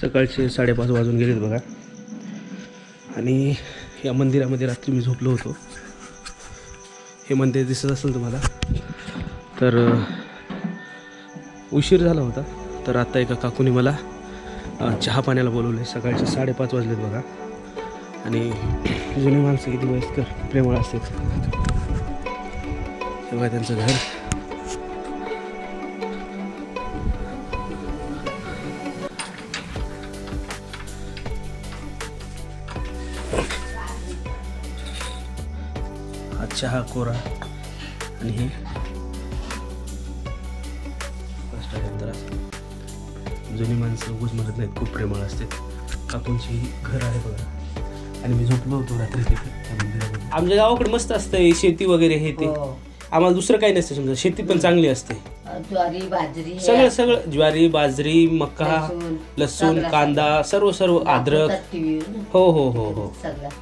सकाळचे 5:30 वाजून गेलेत बघा. आणि या मंदिरामध्ये रात्री मी झोपलो होतो. हे मंदिर दिसत असेल तुम्हाला. तर उशीर झाला होता. तर आता एका काकूने मला चहा पाण्याला बोलवलं. सकाळचे 5:30 वाजलेत बघा. आणि जुनी माणसं किती वयस्कर प्रेमळ असतात. हे बघा त्यांचं घर. हा चहा कोरा आणि हे जुनी माणसं उगाच म्हणत नाहीत, खूप प्रेमळ असते. काकूंची घर आहे बघा. आणि मी झोपलो होतो रात्री तिथे त्या मंदिरामध्ये. आमच्या गावाकडे मस्त असतं शेती वगैरे हे ते. आम्हाला दुसरं काही नसतं. समजा शेती पण चांगली असते. ज्वारी बाजरी सगळं ज्वारी बाजरी मका लसूण कांदा सर्व अद्रक. हो हो हो हो.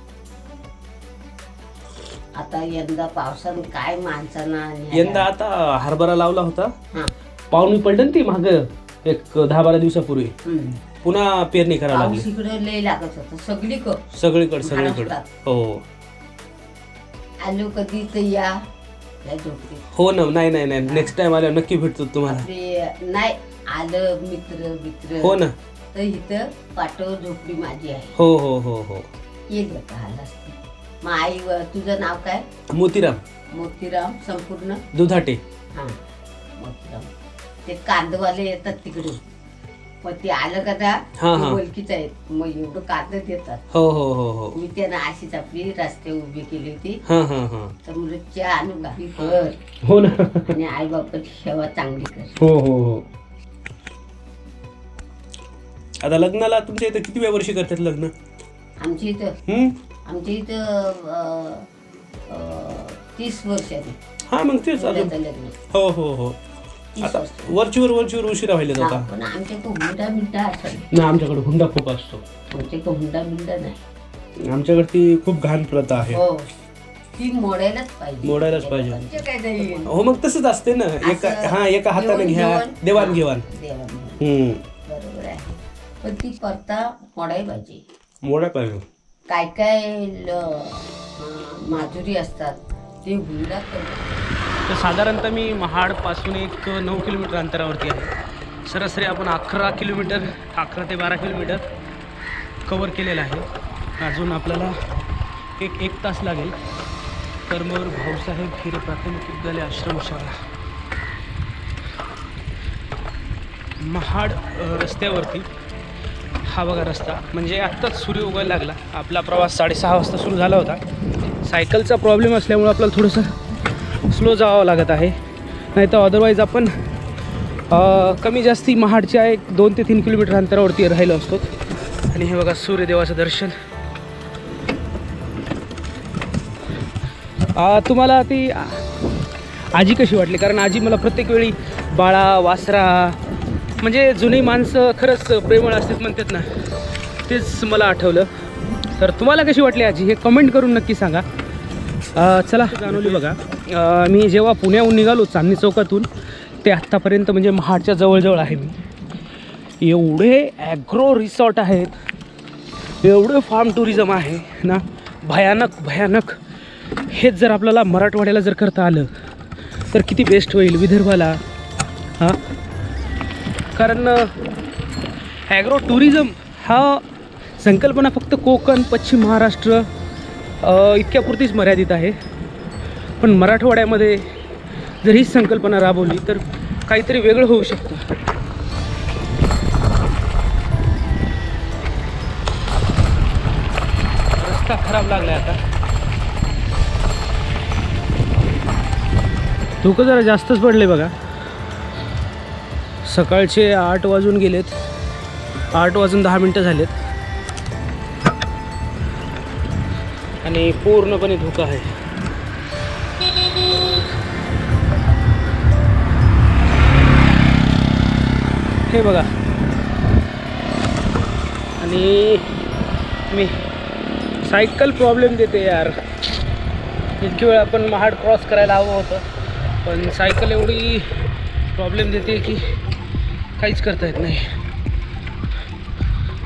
आता यंदा पावसानं काय माणसांना. यंदा आता हरभरा लावला होता. पाऊण पडलं ना ती माग एक 10-12 दिवसापूर्वी. पुन्हा पेरणी करायला लागली. इकडे लय लागत होतं सगळीकडे. हो आलो कधी तर या. हो ना. नाही नेक्स्ट टाइम आल्यावर नक्की भेटतो तुम्हाला. नाही आलं मित्र हो ना. तर इथं पाटव झोपडी माझी आहे. हो हो हो हो. येईल का आला असते. मग आई तुझं नाव काय? मोतीराम संपूर्ण दुधाटे. हा मोतीराम. ते कांदवाले येतात तिकडून. मग ते आलं का ओळखीच आहेत. मग एवढं कांद देतात. हो हो हो हो. मी त्यांना अशीच आपली रस्ते उभी केली होती. तर मुलं चहा आणून गावी कर. हो ना. आणि आई बापाची सेवा चांगली कर. हो हो हो. आता लग्नाला तुमच्या इथं किती वर्षी करतात लग्न? आमच्या इथं 30 वर्षांनी. हा मग तेच लग्न. हो हो हो. आता वरचीवर उशिरा व्हायला होता. पण आमच्याकडे हुंडा बिंडा असतो ना. आमच्याकडे हुंडा खूप असतो. आमच्याकडे हुंडा बिंडा नाही. आमच्याकडे ती खूप घाण प्रथा आहे. हो ती मोडायलाच पाहिजे. हो मग तसंच असते ना. एका हाताने घ्या देवाणघेवाण. बरोबर आहे. पण ती प्रथा मोडायला पाहिजे. काय माजुरी असतात ते हुंडा तर साधारणतः मी महाडपासून एक 9 किलोमीटर अंतरावरती आहे. सरासरी आपण 11 ते 12 किलोमीटर कवर केलेलं आहे. अजून आपल्याला एक तास लागेल. तर मग भाऊसाहेब हिरे प्राथमिक विद्यालय आश्रमशाळा महाड रस्त्यावरती. हा बघा रस्ता. म्हणजे आत्ताच सूर्य उगायला लागला. आपला प्रवास 6:30 वाजता सुरू झाला होता. सायकलचा प्रॉब्लेम असल्यामुळे आपल्याला थोडंसं स्लो जावं लागत आहे. नाही तर अदरवाईज आपण कमी जास्ती महाडच्या 2 ते 3 किलोमीटर अंतरावरती राहिलो असतो. आणि हे बघा सूर्यदेवाचं दर्शन. तुम्हाला ती आजी कशी वाटली? कारण आजी मला प्रत्येक वेळी बाळा वासरा म्हणजे जुनी माणसं खरंच प्रेमळ असतात म्हणतात ना. तेच मला आठवलं. तर तुम्हाला कशी वाटली आजी हे कमेंट करून नक्की सांगा. चला जाणवली बघा. मी जेव्हा पुण्याहून निघालो चांदणी चौकातून ते आत्तापर्यंत म्हणजे महाडच्या जवळजवळ आहे मी. एवढे ॲग्रो रिसॉर्ट आहेत. एवढं फार्म टुरिझम आहे ना. भयानक. हेच जर आपल्याला मराठवाड्याला जर करता आलं तर किती बेस्ट होईल विदर्भाला. कारण ॲग्रो टुरिझम हा संकल्पना फक्त कोकण पश्चिम महाराष्ट्र इतक्यापुरतीच मर्यादित आहे. पण मराठवाड्यामध्ये जर हीच संकल्पना राबवली तर काहीतरी वेगळं होऊ शकतं. रस्ता खराब लागला आता. धुकं जरा जास्तच पडले बघा. सकाळचे 8 वाजून गेलेत. 8 वाजून 10 मिनटं झालेत. आणि पूर्णपणे धुकं आहे. हे बघा. आणि मी सायकल प्रॉब्लेम देते यार. इतकी वेळ आपण महाड क्रॉस करायला हवं होतं पण सायकल एवढी प्रॉब्लेम देते की काहीच करता येत नाही.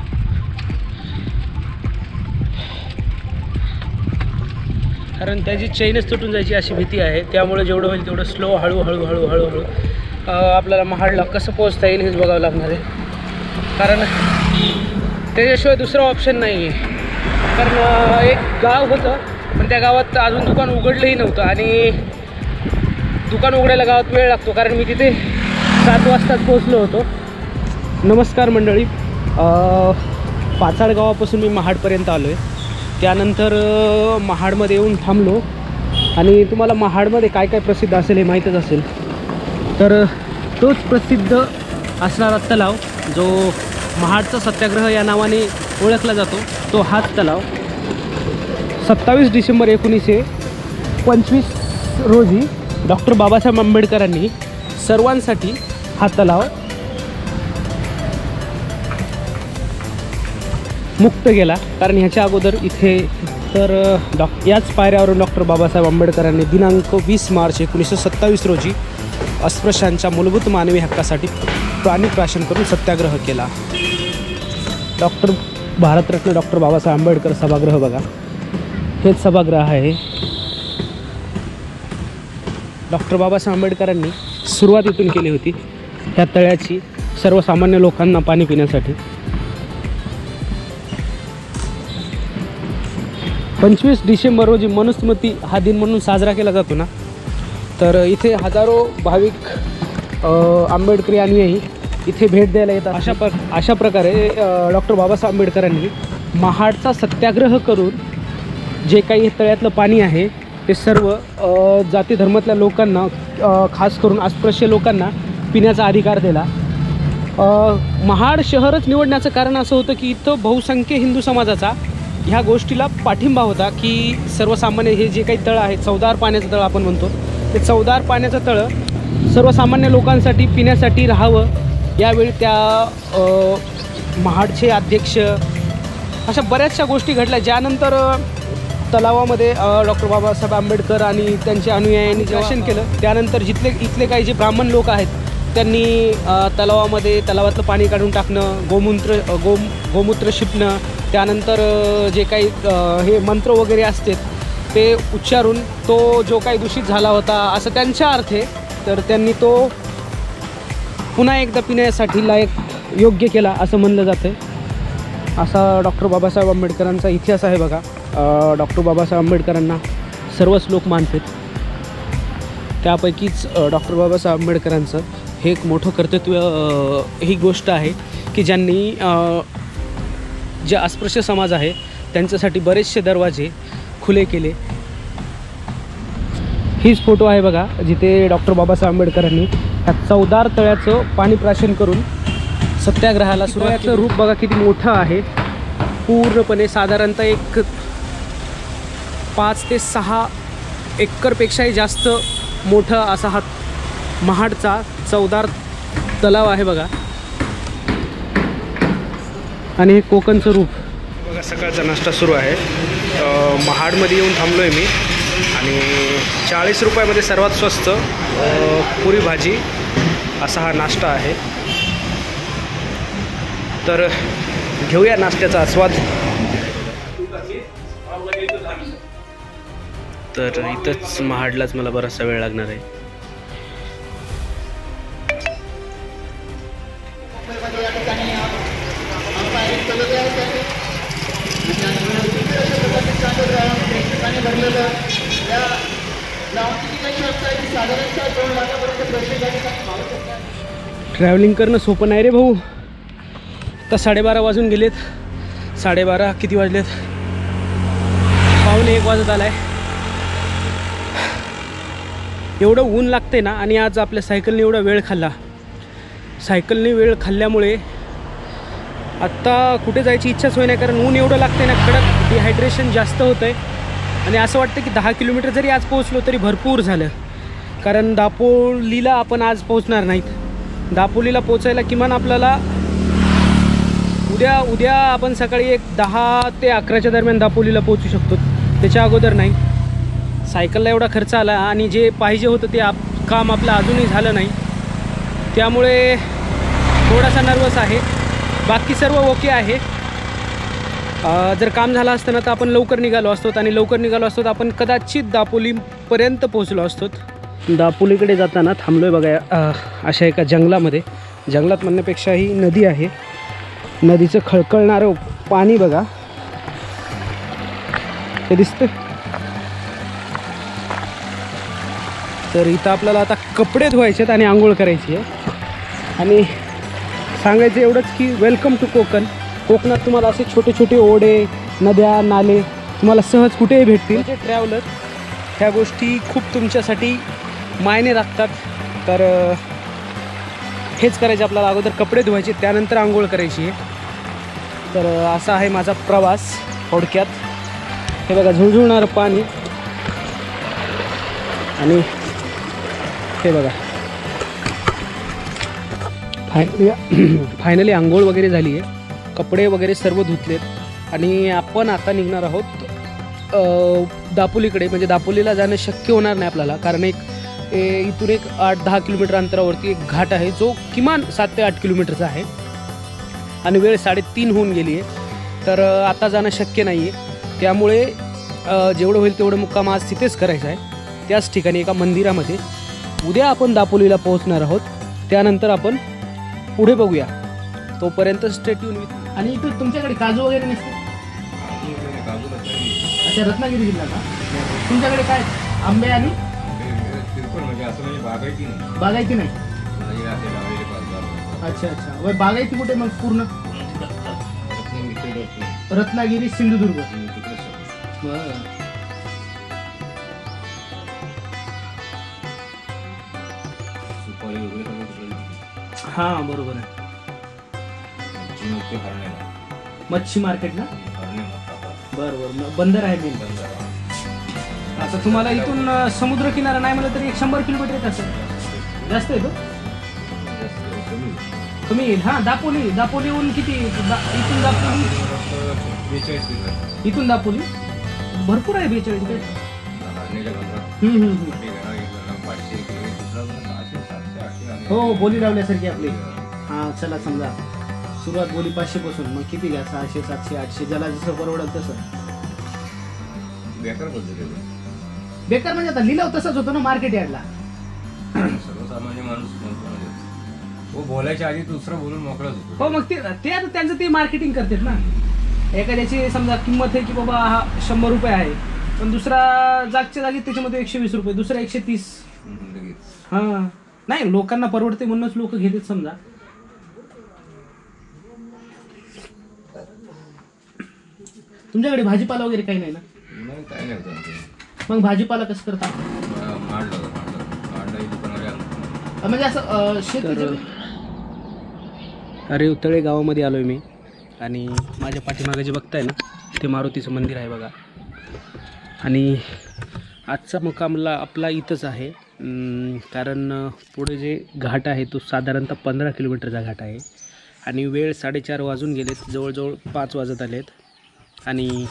कारण त्याची चेनच तुटून जायची अशी भीती आहे. त्यामुळे जेवढं होईल तेवढं स्लो हळूहळू आपल्याला महाडला कसं पोहोचता येईल हेच बघावं लागणार आहे. कारण त्याच्याशिवाय दुसरा ऑप्शन नाही आहे. कारण एक गाव होतं पण त्या गावात अजून दुकान उघडलंही नव्हतं आणि दुकान उघडायला गावात वेळ लागतो. कारण मी तिथे 7 वाजताच पोहोचलो होतो. नमस्कार मंडळी, पाचाड गावापासून मी महाडपर्यंत आलो आहे. त्यानंतर महाडमध्ये येऊन थांबलो आणि तुम्हाला महाडमध्ये काय काय प्रसिद्ध असेल हे माहीतच असेल. तर तोच प्रसिद्ध असणारा तलाव जो महाडचा सत्याग्रह या नावाने ओळखला जातो तो हाच तलाव. 27 डिसेंबर 1925 रोजी डॉक्टर बाबासाहेब आंबेडकरांनी सर्वांसाठी हा तलाव मुक्त केला. कारण ह्याच्या अगोदर इथे तर याच पायऱ्यावरून डॉक्टर बाबासाहेब आंबेडकरांनी दिनांक 20 मार्च 1927 रोजी अस्पृश्यांच्या मूलभूत मानवी हक्कासाठी प्राणीप्राशन करून सत्याग्रह केला. भारतरत्न डॉक्टर बाबासाहेब आंबेडकर सभागृह बघा, हेच सभागृह आहे. डॉक्टर बाबासाहेब आंबेडकरांनी सुरुवात इथून केली होती ह्या तळ्याची सर्वसामान्य लोकांना पाणी पिण्यासाठी. 25 डिसेंबर रोजी मनुस्मृती हा दिन म्हणून साजरा केला जातो ना, तर इथे हजारो भाविक आंबेडकरी अनुयायी इथे भेट द्यायला येतात. अशा प्रकारे डॉक्टर बाबासाहेब आंबेडकरांनी महाडचा सत्याग्रह करून जे काही तळ्यातलं पाणी आहे ते सर्व जाती धर्मातल्या लोकांना, खास करून अस्पृश्य लोकांना पिण्याचा अधिकार दिला. महाड शहरच निवडण्याचं कारण असं होतं की इथं बहुसंख्य हिंदू समाजाचा ह्या गोष्टीला पाठिंबा होता की सर्वसामान्य हे जे काही तळं आहे, चवदार पाण्याचं तळं आपण म्हणतो, ते चवदार पाण्याचं तळं सर्वसामान्य लोकांसाठी पिण्यासाठी राहावं. यावेळी त्या महाडचे अध्यक्ष अशा बऱ्याचशा गोष्टी घडल्या, ज्यानंतर तलावामध्ये डॉक्टर बाबासाहेब आंबेडकर आणि त्यांच्या अनुयायांनी दर्शन केलं. त्यानंतर इथले काही जे ब्राह्मण लोक आहेत त्यांनी तलावातलं पाणी काढून टाकणं, गोमूत्र शिपणं, त्यानंतर जे काही हे मंत्र वगैरे असतात ते उच्चारून तो जो काही दूषित झाला होता असं त्यांच्या अर्थे, तर त्यांनी तो पुन्हा एकदा पिण्यासाठी लायक योग्य केला असं म्हणलं जातं. असा डॉक्टर बाबासाहेब आंबेडकरांचा इतिहास आहे बघा. डॉक्टर बाबासाहेब आंबेडकरांना सर्वच लोक मानतात. त्यापैकीच डॉक्टर बाबासाहेब आंबेडकरांचं हे एक मोठं कर्तृत्व ही गोष्ट आहे की ज्यांनी जे अस्पृश्य समाज आहे त्यांच्यासाठी बरेचसे दरवाजे खुले केले. हीच फोटो आहे बघा जिथे डॉक्टर बाबासाहेब आंबेडकरांनी ह्या चवदार तळ्याचं पाणी प्राशन करून सत्याग्रहाला सुरुवातीचं रूप बघा किती मोठं आहे. पूर्णपणे साधारणतः एक 5 ते 6 एकरपेक्षाही जास्त मोठं असा हा महाडचा चवदार तलाव आहे बघा. आणि हे कोकणचं रूप बघा. सकाळचा नाश्ता सुरू आहे. महाडमध्ये येऊन थांबलो आहे मी आणि 40 रुपयामध्ये सर्वात स्वस्त पुरी भाजी असा हा नाश्ता आहे. तर घेऊया नाश्त्याचा आस्वाद. तर इथंच महाडलाच मला बराचसा वेळ लागणार आहे. ट्रॅव्हलिंग करणं सोपं नाही रे भाऊ. आता 12:30 वाजून गेलेत. 12:30 किती वाजलेत? 12:45 वाजत आलाय. एवढं ऊन लागते ना, आणि आज आपल्या सायकलने एवढा वेळ खाल्ला. सायकलने वेळ खाल्ल्यामुळे आत्ता कुठे जायची इच्छाच होई नाही. कारण ऊन एवढं लागते ना, कडक, डिहायड्रेशन जास्त होतं आहे. आणि असं वाटतं की 10 किलोमीटर जरी आज पोहोचलो तरी भरपूर झालं. कारण दापोलीला आपण आज पोहोचणार नाहीत. दापोलीला पोचायला किमान आपल्याला उद्या आपण सकाळी एक 10 ते 11च्या दरम्यान दापोलीला पोहोचू शकतो. त्याच्या अगोदर नाही. सायकलला एवढा खर्च आला आणि जे पाहिजे होतं ते काम आपलं अजूनही झालं नाही. त्यामुळे थोडासा नर्वस आहे. बाकी सर्व ओके आहे. जर काम झालं असतं ना तर आपण लवकर निघालो असतो आणि लवकर निघालो असतो तर आपण कदाचित दापोलीपर्यंत पोहोचलो असतो. दापोलीकडे जाताना थांबलो आहे बघा अशा एका जंगलामध्ये. जंगलात म्हणण्यापेक्षा ही नदी आहे. नदीचं खळखळणारं पाणी बघा हे दिसतं. तर इथं आपल्याला आता कपडे धुवायचे आहेत आणि आंघोळ करायची आहे. आणि सांगायचं एवढंच की वेलकम टू कोकण. कोकणात तुम्हाला असे छोटे छोटे ओढे, नद्या, नाले तुम्हाला सहज कुठेही भेटतील. ट्रॅव्हलर ह्या गोष्टी खूप तुमच्यासाठी मायने राखतात. तर हेच करायचे आपल्याला. अगोदर कपडे धुवायचे, त्यानंतर आंघोळ करायची आहे. तर असा आहे माझा प्रवास थोडक्यात. हे बघा झुळझुळणारं पाणी आणि हे बघा फायनली आंघोळ वगैरे झाली आहे. कपडे वगैरे सर्व धुतलेत आणि आपण आता निघणार आहोत दापोलीकडे. म्हणजे दापोलीला जाणं शक्य होणार नाही आपल्याला, कारण इथून एक 8-10 किलोमीटर अंतरावरती एक घाट आहे जो किमान 7 ते 8 किलोमीटरचा आहे आणि वेळ 3:30 होऊन गेली आहे. तर आता जाणं शक्य नाही आहे. त्यामुळे जेवढं होईल तेवढं मुक्काम आज तिथेच करायचं आहे, त्याच ठिकाणी एका मंदिरामध्ये. उद्या आपण दापोलीला पोहोचणार आहोत. त्यानंतर आपण पुढे बघूया. तोपर्यंत स्टे ट्यून विथ. आणि इथं तुमच्याकडे काजू वगैरे नसते? अच्छा, रत्नागिरी जिल्हा का? तुमच्याकडे काय आंबे आणि बागायती नाही? अच्छा अच्छा. बागायती कुठे मग? पूर्ण रत्नागिरी, सिंधुदुर्ग. हां बरोबर आहे. मच्छी मार्केट ना? बरोबर. बंदर आहे मेन. आता तुम्हाला इथून समुद्र किनारा नाही म्हणलं तरी 100 किलोमीटर येत असेल. जास्त आहे तो? कमी येईल. हां दापोलीहून किती? इथून दापोली, इथून दापोली भरपूर आहे. 42. हो, बोली लावल्यासारखी आपली. हां चला, समजा सुरुवात बोली 500 पासून, मग किती घ्या? 600, 700, 800, ज्याला जसं परवडेल तसं. बेकार म्हणजे आता लिलाव तसाच होतो ना मार्केट यार्डला. सर्वसामान्य माणूस बोलायच्या आधी दुसरं बोलून मोकळाच होतो. हो, मग ते आता त्यांचं ते मार्केटिंग करतात ना. एखाद्याची समजा किंमत आहे की बाबा हा 100 रुपये आहे, पण दुसरा जागच्या जागी त्याच्यामध्ये 120 रुपये, दुसरा 130. हां नाही, लोकांना परवडते म्हणूनच लोक घेतात समजा. तुमच्याकडे भाजीपाला वगैरे काही नाही ना? काय नाही. मग भाजीपाला कसं करता? म्हणजे असं शेतीचं. अरे उतळे गावामध्ये आलोय मी आणि माझ्या पाठीमागे जे बघताय ना ते मारुतीचं मंदिर आहे बघा. आणि आजचा मुक्कामला आपला इथंच आहे, कारण पुढे जे घाट आहे तो साधारणतः 15 किलोमीटरचा घाट आहे आणि वेळ 4:30 वाजून गेलेत, जवळजवळ 5 वाजत आलेत. आणि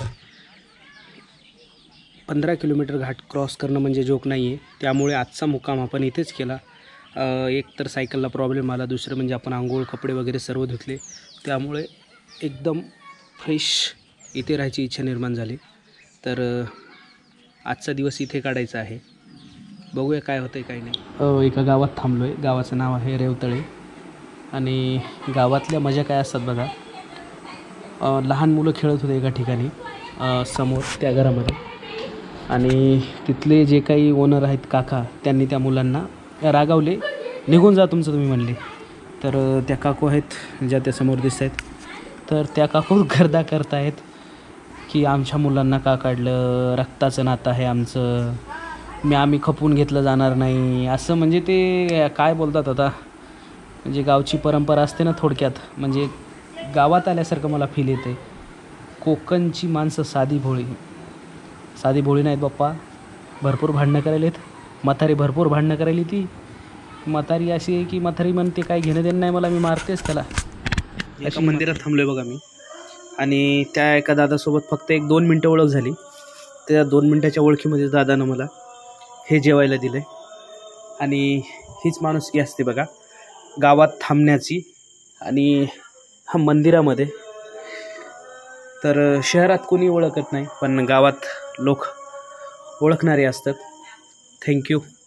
15 किलोमीटर घाट क्रॉस करणं म्हणजे जोक नाही आहे. त्यामुळे आजचा मुक्काम आपण इथेच केला. एक तर सायकलला प्रॉब्लेम आला, दुसरं म्हणजे आपण आंघोळ, कपडे वगैरे सर्व धुतले, त्यामुळे एकदम फ्रेश इथे राहायची इच्छा निर्माण झाली. तर आजचा दिवस इथे काढायचा आहे. बघूया काय होतं आहे काय नाही. एका गावात थांबलो आहे. गावाचं नाव आहे रेवतळे. आणि गावातल्या मजा काय असतात बघा. लहान मुलं खेळत होते एका ठिकाणी समोर त्या घरामध्ये, आणि तिथले जे काही ओनर आहेत काका, त्यांनी त्या मुलांना रागावले. निघून जा तुमचं तुम्ही म्हणले. तर त्या काकू आहेत ज्या त्या समोर दिसत आहेत, तर त्या काकू गर्दा करतायत की आमच्या मुलांना का काढलं, रक्ताचं नातं आहे आमचं, आम्ही खपून घेतलं जाणार नाही, असं. म्हणजे ते काय बोलतात आता, म्हणजे गावची परंपरा असते ना थोडक्यात. म्हणजे गावात आल्यासारखं मला फील येते. कोकणची माणसं साधी भोळी नाहीत बाप्पा. भरपूर भांडणं करायला आहेत. म्हातारी भरपूर भांडणं करायली. ती म्हातारी अशी आहे की म्हातारी म्हणते काय घेणं देणं नाही मला, मी मारतेच त्याला. एका मंदिरात थांबलोय बघा मी, आणि त्या एका दादासोबत फक्त 1-2 मिनटं ओळख झाली. त्या 2 मिनटाच्या ओळखीमध्ये दादानं मला हे जेवायला दिलं आहे. आणि हीच माणुसकी असते बघा गावात थांबण्याची. आणि हा मंदिरामध्ये तर शहरात कोणी ओळखत नाही, पण गावात लोक ओळखणारे असतात. थँक्यू.